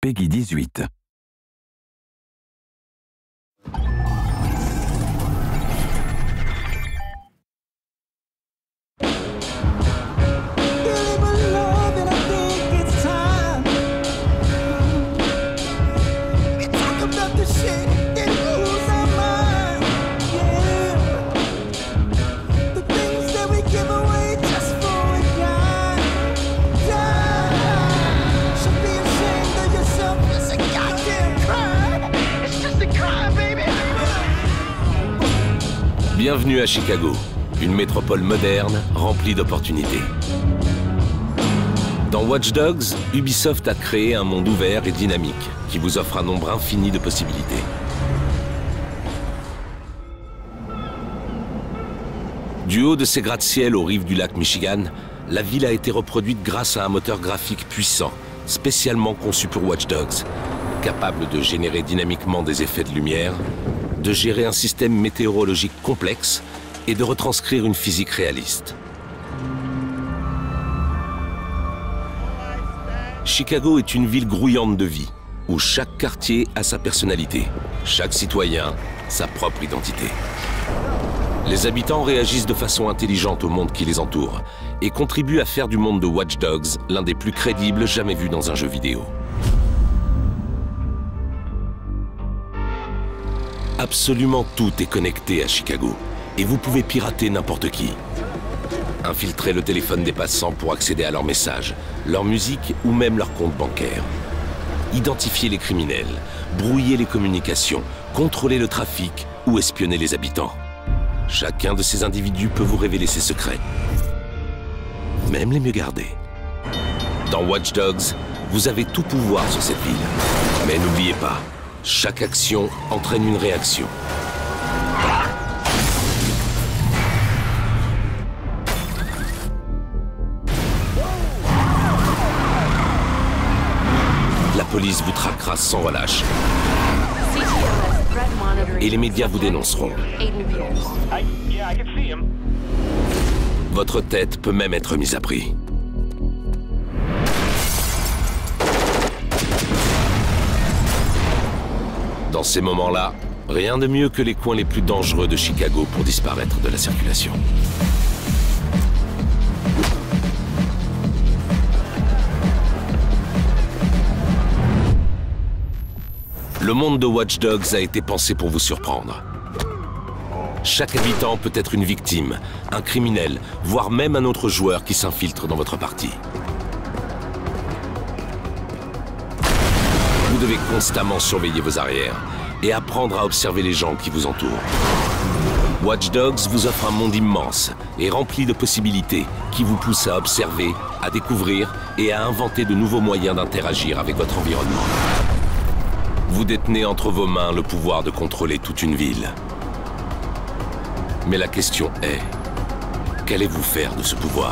Peggy 18. Bienvenue à Chicago, une métropole moderne remplie d'opportunités. Dans Watch Dogs, Ubisoft a créé un monde ouvert et dynamique qui vous offre un nombre infini de possibilités. Du haut de ses gratte-ciel aux rives du lac Michigan, la ville a été reproduite grâce à un moteur graphique puissant, spécialement conçu pour Watch Dogs, capable de générer dynamiquement des effets de lumière, de gérer un système météorologique complexe et de retranscrire une physique réaliste. Chicago est une ville grouillante de vie, où chaque quartier a sa personnalité, chaque citoyen sa propre identité. Les habitants réagissent de façon intelligente au monde qui les entoure et contribuent à faire du monde de Watch Dogs l'un des plus crédibles jamais vus dans un jeu vidéo. Absolument tout est connecté à Chicago et vous pouvez pirater n'importe qui. Infiltrer le téléphone des passants pour accéder à leurs messages, leur musique ou même leur compte bancaire. Identifier les criminels, brouiller les communications, contrôler le trafic ou espionner les habitants. Chacun de ces individus peut vous révéler ses secrets, même les mieux gardés. Dans Watch Dogs, vous avez tout pouvoir sur cette ville. Mais n'oubliez pas, chaque action entraîne une réaction. La police vous traquera sans relâche. Et les médias vous dénonceront. Votre tête peut même être mise à prix. Dans ces moments-là, rien de mieux que les coins les plus dangereux de Chicago pour disparaître de la circulation. Le monde de Watch Dogs a été pensé pour vous surprendre. Chaque habitant peut être une victime, un criminel, voire même un autre joueur qui s'infiltre dans votre partie. Vous devez constamment surveiller vos arrières et apprendre à observer les gens qui vous entourent. Watch Dogs vous offre un monde immense et rempli de possibilités qui vous poussent à observer, à découvrir et à inventer de nouveaux moyens d'interagir avec votre environnement. Vous détenez entre vos mains le pouvoir de contrôler toute une ville. Mais la question est, qu'allez-vous faire de ce pouvoir ?